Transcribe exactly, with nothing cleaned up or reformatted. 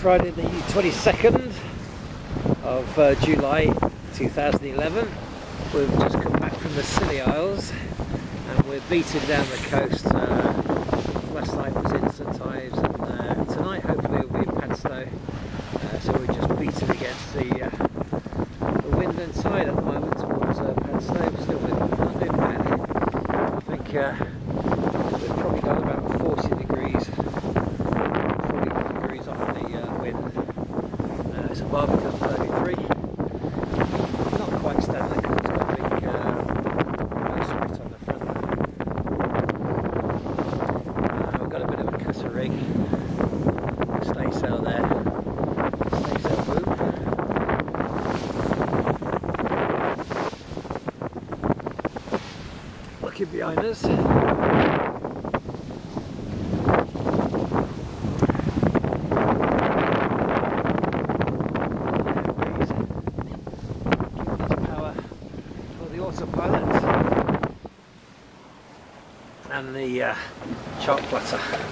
Friday the twenty-second of uh, July two thousand eleven. We've just come back from the Scilly Isles and we're beating down the coast. Uh, last night was in Saint Ives and uh, tonight hopefully it'll be in Padstow. Uh, so we're just beating against the, uh, the wind and tide at the moment towards uh, Padstow. Still not doing bad. I think uh, we've probably got about forty degrees, forty degrees off the uh, wind. Uh, it's a Barbican thirty-three. Not quite Stanley because it's got a big uh, sprit on the front. Uh, we've got a bit of a cutter rig. Staysail there. Staysail boom. Looking behind us. Autopilot and the uh, chart platter.